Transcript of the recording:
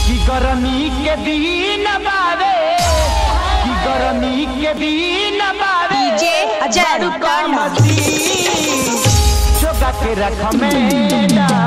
कि गर्मी के दिन बावे कि गर्मी के दिन बावे डीजे अजय जोगा के रख में